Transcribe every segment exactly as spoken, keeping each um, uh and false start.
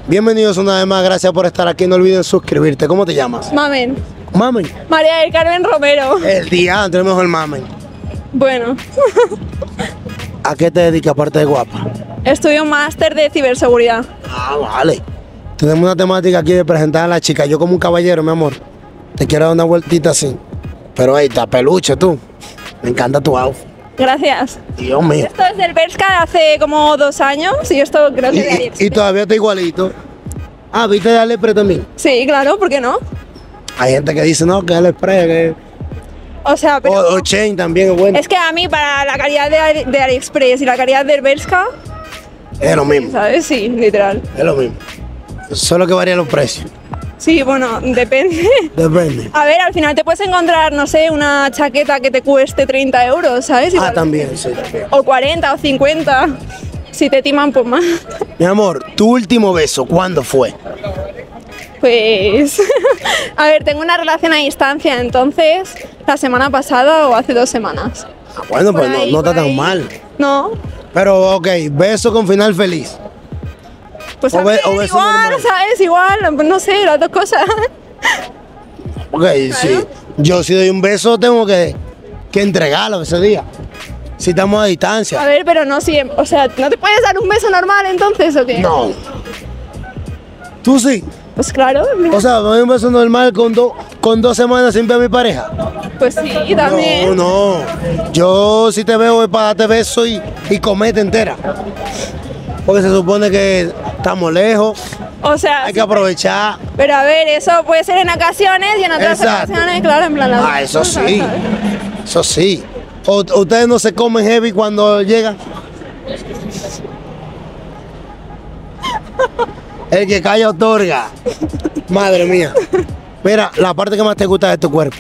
Bienvenidos una vez más, gracias por estar aquí. No olviden suscribirte. ¿Cómo te llamas? Mamen. Mamen. María del Carmen Romero. El diantre, mejor Mamen. Bueno. ¿A qué te dedicas aparte de guapa? Estudio un máster de ciberseguridad. Ah, vale. Tenemos una temática aquí de presentar a la chica. Yo como un caballero, mi amor, te quiero dar una vueltita así. Pero ahí está peluche tú. Me encanta tu outfit. Gracias. Dios mío. Esto es del Bershka de hace como dos años y esto creo que Y, de y- AliExpress. y todavía está igualito. Ah, ¿viste de AliExpress también? Sí, claro, ¿por qué no? Hay gente que dice, no, que AliExpress, que... O sea, pero... O, o Chain también es bueno. Es que a mí para la calidad de, Ali- de AliExpress y la calidad del Bershka, Es lo mismo, ¿sabes? Sí, literal. es lo mismo. Solo que varían los precios. Sí, bueno, depende. Depende. A ver, al final te puedes encontrar, no sé, una chaqueta que te cueste treinta euros, ¿sabes? Ah, Igual- también, sí, también. O cuarenta o cincuenta. Si te timan, pues más. Mi amor, tu último beso, ¿cuándo fue? Pues, a ver, tengo una relación a distancia, entonces, la semana pasada o hace dos semanas. Ah, bueno, pues Por no, ahí, no está por tan ahí. mal. No, Pero, ok, beso con final feliz. pues O a be- ver, o beso igual, normal. ¿sabes? Igual, pues no sé, las dos cosas. Ok, sí. Yo si doy un beso tengo que, que entregarlo ese día. Si estamos a A distancia. ver, pero no siempre, o sea, ¿no te puedes dar un beso normal entonces o qué? No. Tú sí. Pues claro, O sea, me doy un beso normal con, do- con dos semanas sin ver a mi pareja. pues sí, también. No, no. Yo si te veo es para darte beso y, y comete entera. Porque se supone que estamos lejos, O sea, hay que aprovechar. pero a ver, eso puede ser en ocasiones y en otras Exacto. ocasiones, claro, en plan... las Ah, eso cosas, sí. ¿sabes? Eso sí. O- ¿Ustedes no se comen heavy cuando llegan? El que calla otorga. Madre mía. Mira, la parte que más te gusta de tu cuerpo.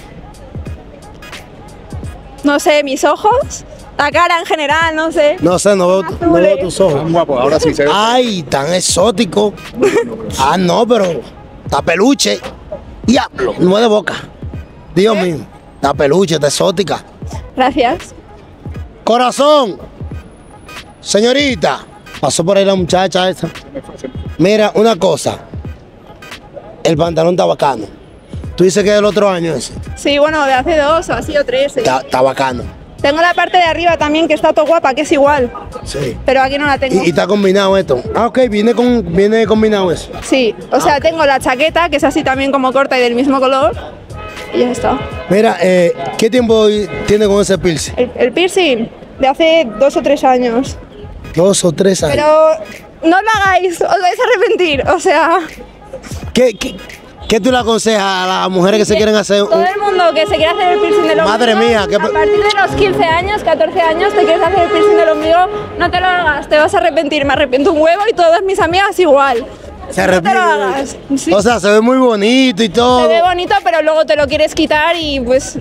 No sé, mis ojos, la cara en general, no sé. No sé, no veo, tu- no veo tus ojos. Tan guapo, ahora sí se ve. Ay, tan exótico. Ah, no, pero está peluche. Diablo, no es de boca. Dios mío, está peluche, está exótica. Gracias. Corazón. Señorita. Pasó por ahí la muchacha esa. Mira, una cosa. El pantalón está bacano. Tú dices que es del otro año ese. Sí, bueno, de hace dos o así o tres. sí. Está, está bacano. Tengo la parte de arriba también que está todo guapa, que es igual, Sí. pero aquí no la tengo. Y, y está combinado esto. Ah, ok, viene, con, viene combinado eso. Sí, o sea, tengo la chaqueta, que es así también como corta y del mismo color, y ya está. Mira, eh, ¿qué tiempo tiene con ese piercing? El, el piercing, de hace dos o tres años. Dos o tres años. Pero no lo hagáis, os vais a arrepentir, o sea... ¿Qué, qué, qué tú le aconsejas a las mujeres que se quieren hacer un... Todo el mundo que se quiere hacer el piercing del ombligo, Madre mía, qué- a partir de los quince años, catorce años, te quieres hacer el piercing del ombligo, no te lo hagas, te vas a arrepentir. Me arrepiento un huevo y todas mis amigas igual. Se No te arrepiente? lo hagas. Sí. O sea, se ve muy bonito y todo. Se ve bonito, pero luego te lo quieres quitar y pues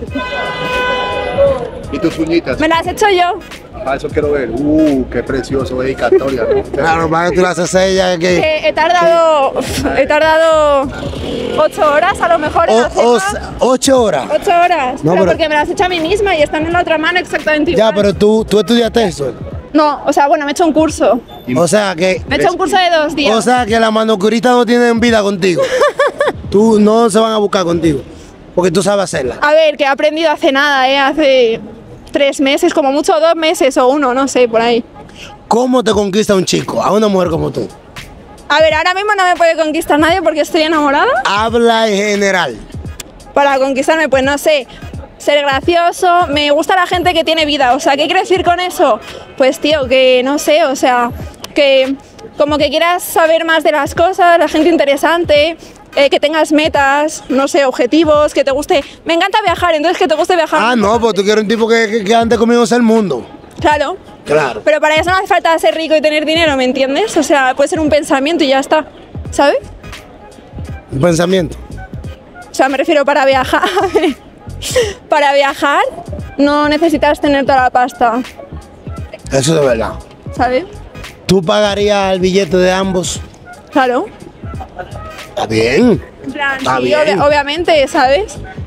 ¿Y tus uñitas? me las he hecho yo. Ah, eso quiero ver. Uh, qué precioso, dedicatoria, ¿no? Claro, para que tú le haces a ella que... Que he tardado, he tardado ocho horas a lo mejor en O- o- hacerlas. ocho horas. Ocho horas, No, pero, pero- porque me las he hecho a mí misma y están en la otra mano exactamente igual. Ya, pero tú, tú estudiaste eso. No, o sea, bueno, me he hecho un curso. O sea que... Me he hecho un curso de dos días. O sea que las manucuristas no tienen vida contigo. Tú no se van a buscar contigo. Porque tú sabes hacerla. A ver, que he aprendido hace nada, ¿eh? Hace tres meses, como mucho dos meses o uno, no sé, por ahí. ¿Cómo te conquista un chico? A una mujer como tú. A ver, ahora mismo no me puede conquistar nadie porque estoy enamorada. Habla en general. Para conquistarme, pues no sé, ser gracioso, me gusta la gente que tiene vida, o sea, ¿qué quiero decir con eso? Pues tío, que no sé, o sea, que como que quieras saber más de las cosas, la gente interesante, eh, que tengas metas, no sé, objetivos, que te guste, me encanta viajar, entonces que te guste viajar. Ah, no, pues tú quieres un tipo que, que, que ande conmigo el mundo. Claro, Claro. pero para eso no hace falta ser rico y tener dinero, ¿me entiendes? O sea, puede ser un pensamiento y ya está, ¿sabes? Un pensamiento. O sea, me refiero para viajar. Para viajar no necesitas tener toda la pasta, Eso es verdad. ¿sabes? ¿Tú pagarías el billete de ambos? Claro. Está bien. En plan, Está sí, bien. obvia- obviamente, ¿sabes?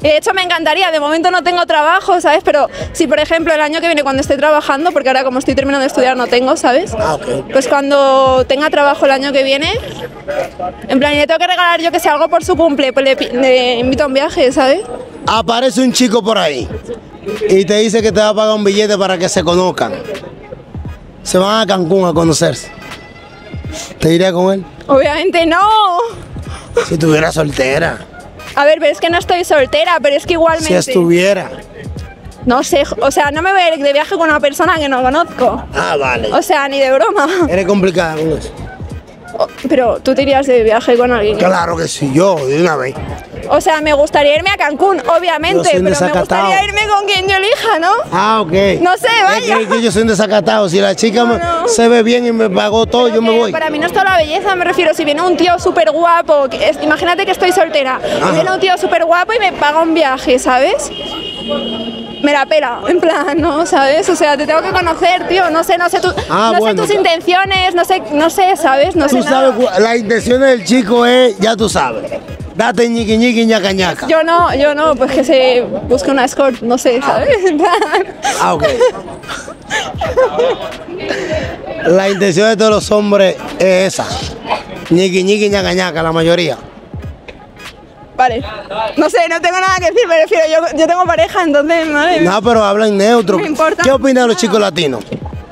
Y de hecho me encantaría, de momento no tengo trabajo, ¿sabes? Pero si por ejemplo el año que viene cuando esté trabajando, porque ahora como estoy terminando de estudiar no tengo, ¿sabes? Ah, ok. Pues cuando tenga trabajo el año que viene, en plan, y le tengo que regalar yo que sé algo por su cumple, pues le, pi- le invito a un viaje, ¿sabes? Aparece un chico por ahí y te dice que te va a pagar un billete para que se conozcan. Se van a Cancún a conocerse. ¿Te iría con él? Obviamente no. Si estuviera soltera. A ver, pero es que no estoy soltera, pero es que igualmente... Si estuviera. No sé, o sea, no me voy a ir de viaje con una persona que no conozco. Ah, vale. O sea, ni de broma. Eres complicada con eso. O- Pero tú te irías de viaje con alguien. Claro que sí, yo, de una vez. O sea, me gustaría irme a Cancún, Yo obviamente, soy un pero me desacatado. gustaría irme con quien yo elija, ¿no? Ah, ok. No sé, vaya. Es que, que yo soy un desacatado. Si la chica me- No, no. se ve bien y me pagó todo, Pero yo me que voy. Para mí no es toda la belleza, me refiero. Si viene un tío súper guapo, que es- imagínate que estoy soltera, Ajá. y viene un tío súper guapo y me paga un viaje, ¿sabes? Me la pela, en plan, ¿no? ¿Sabes? O sea, te tengo que conocer, tío. No sé, no sé, tu- Ah, no bueno, sé tus claro. intenciones, no sé, no sé, ¿sabes? No sé Tú nada. sabes, cu- la intención del chico es, ya tú sabes. Date ñiqui ñiqui ñaca ñaca. Yo no, yo no, pues que se busque una escort, no sé, ¿sabes? En plan. Ah, ok. La intención de todos los hombres es esa. Ñiqui ñiqui ñaca ñaca, la mayoría. Vale. No sé, no tengo nada que decir, me refiero, yo, yo tengo pareja, entonces, madre mía. No, pero habla en neutro. No me importa. ¿Qué opinas de los chicos latinos?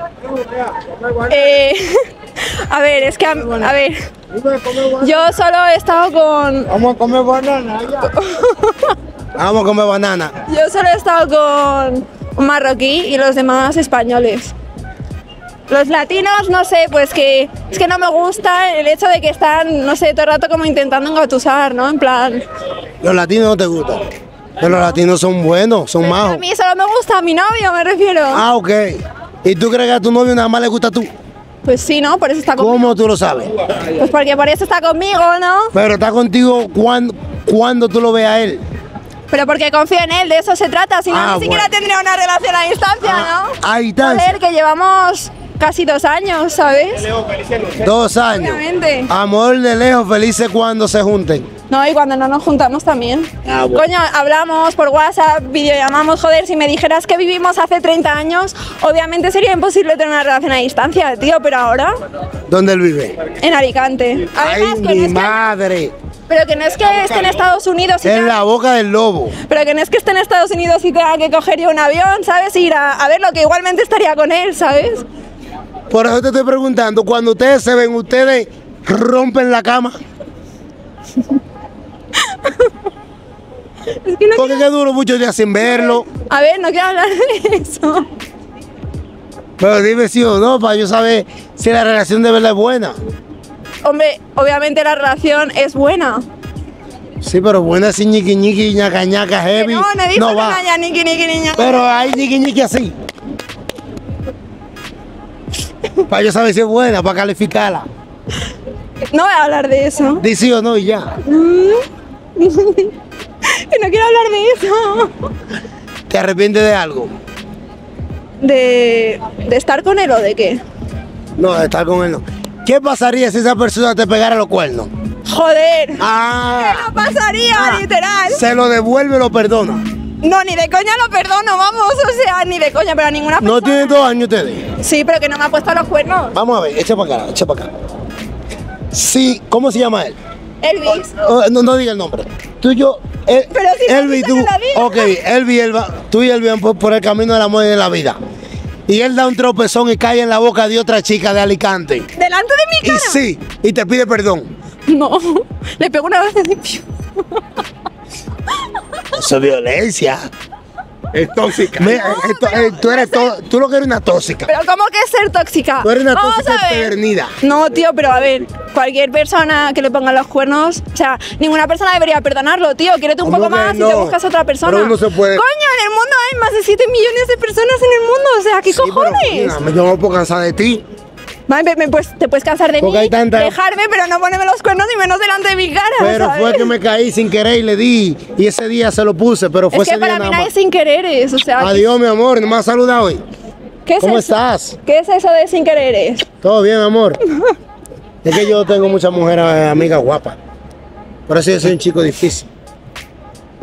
Eh, a ver, es que, a, a ver, yo solo he estado con, Vamos a comer banana. Vamos a comer banana. yo solo he estado con un marroquí y los demás españoles. Los latinos, no sé, pues que es que no me gusta el hecho de que están, no sé, todo el rato como intentando engatusar, ¿no? En plan, Los latinos no te gustan. Pero los latinos son buenos, son a majos. mí solo me gusta a mi novio, me refiero. Ah, ok. ¿Y tú crees que a tu novio nada más le gusta tú? Pues sí, ¿no? Por eso está conmigo. ¿Cómo tú lo sabes? Pues porque por eso está conmigo, ¿no? Pero está contigo cuando, cuando tú lo ves a él. Pero porque confío en él, de eso se trata, si no Ah, ni siquiera bueno. tendría una relación a distancia, Ah, ¿no? a distancia. Joder, que llevamos casi dos años, ¿sabes? Dos años. Obviamente. Amor de lejos, felices cuando se junten. No, y cuando no nos juntamos también. Ah, bueno. Coño, hablamos por WhatsApp, videollamamos, joder, si me dijeras que vivimos hace treinta años, obviamente sería imposible tener una relación a distancia, tío, pero ahora, ¿Dónde él vive? en Alicante. Ay, Además, que no mi es que- madre. pero que no es que esté en Estados Unidos y En tenga- la boca del lobo. pero que no es que esté en Estados Unidos y tenga que coger yo un avión, ¿sabes? Ir a, a verlo, que igualmente estaría con él, ¿sabes? Por eso te estoy preguntando, cuando ustedes se ven, ustedes rompen la cama. Es que no Porque que duro muchos días sin verlo. A ver, no quiero hablar de eso. Pero dime sí o no, para yo saber si la relación de verdad es buena. Hombre, obviamente la relación es buena. Sí, pero buena sin ñiqui ñiqui, ñaca ñaca, Que heavy. no, no dijo que va. no haya niqui, niqui, niña. Pero hay ñiqui ñiqui así. Para yo saber si es buena, para calificarla. No voy a hablar de eso. Di sí o no y ya. Que no quiero hablar de eso. ¿Te arrepientes de algo? De, de estar con él o de qué. No, de estar con él no. ¿Qué pasaría si esa persona te pegara los cuernos? Joder. Ah, ¿Qué no pasaría, ah, literal? se lo devuelve y lo perdona. No, ni de coña lo perdono, vamos. O sea, ni de coña, pero a ninguna persona. No tienen dos años ustedes. Sí, pero que no me ha puesto los cuernos. Vamos a ver, echa para acá, echa para acá. Sí, ¿cómo se llama él? Elvis. Oh, no, no diga el nombre. Tú y yo, el, Pero si no Elvi, dice tú, que la diga. ok, Elvi, Elva, tú y Elvi van por, por el camino del amor y de la vida. Y él da un tropezón y cae en la boca de otra chica de Alicante. Delante de mi Y cara. sí, y te pide perdón. No. Le pego una vez así. piu. Eso es violencia. Es tóxica. Mira, esto- eh, tú, eres to- tú lo que eres una tóxica. Pero ¿cómo que es ser tóxica? Tú eres una Vamos tóxica a ver. empedernida. No, tío, pero a ver, cualquier persona que le ponga los cuernos, o sea, ninguna persona debería perdonarlo, tío. Quiérete un ¿Cómo poco que más y no? te buscas otra persona. Pero no se puede. Coño, en el mundo hay más de siete millones de personas en el mundo, o sea, ¿qué Sí, pero, cojones? mira, yo no puedo cansar de ti. Vale, me- pues, te puedes cansar de Porque mí, hay tanta- dejarme, pero no ponerme los cuernos ni menos delante de mi cara, Pero ¿sabes? fue que me caí sin querer y le di. Y ese día se lo puse, pero fue Es que ese día para mí nada nadie más. sin querer es, o sea, Adiós, mi amor, no me has saludado hoy. ¿qué es ¿Cómo eso? estás? ¿Qué es eso de sin querer es? ¿Todo bien, mi amor? Es que yo tengo muchas mujeres eh, amigas guapas. Por eso yo soy un chico difícil.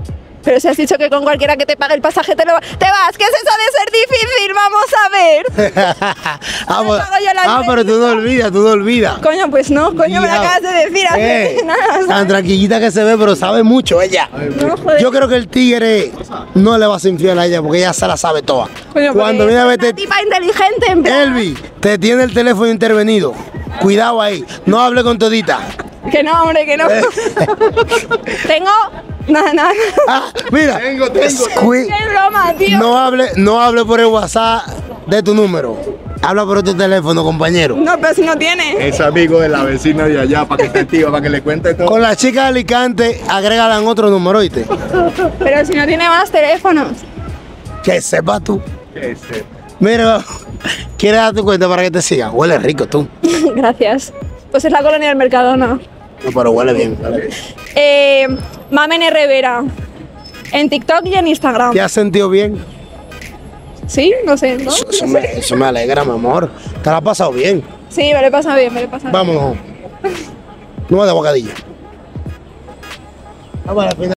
Pero si has dicho que con cualquiera que te pague el pasaje te lo va- te vas, ¿qué es eso de ser difícil? Vamos a ver. ah, pues- pago yo la ah, pero tú no olvidas, tú no olvidas. Coño, pues no, coño, me lo Ya. acabas de decir hace Eh, nada. tan ¿sabes? tranquilita que se ve, pero sabe mucho ella. No, joder. Yo creo que el tigre no le va a ser infiel a ella porque ella se la sabe toda. Coño, Cuando porque viene a soy verte, una tipa inteligente, en plan. Elvi, te tiene el teléfono intervenido. Cuidado ahí, no hable con todita. Que no, hombre, que no. Eh. Tengo. Nada, nada. Ah, mira, Tengo, tengo. Cui- Qué broma, tío. no hable, no hable por el WhatsApp de tu número. Habla por otro teléfono, compañero. No, pero si no tiene. Es amigo de la vecina de allá, para que esté activa, para que le cuente todo. Con la chica de Alicante, agrégala en otro número, ¿oíste? Pero si no tiene más teléfonos. Que sepas tú. Ese. Mira, ¿quieres dar tu cuenta para que te sigan? Huele rico tú. Gracias. Pues es la colonia del Mercadona. No, pero huele bien. Eh, Mamen Herrera. En TikTok y en Instagram. ¿Te has sentido bien? Sí, no sé, ¿no? Eso, eso me, eso me alegra, mi amor. Te la has pasado bien. Sí, me lo he pasado bien, me lo he pasado bien. Vámonos. No de bocadillo. Vamos a la final.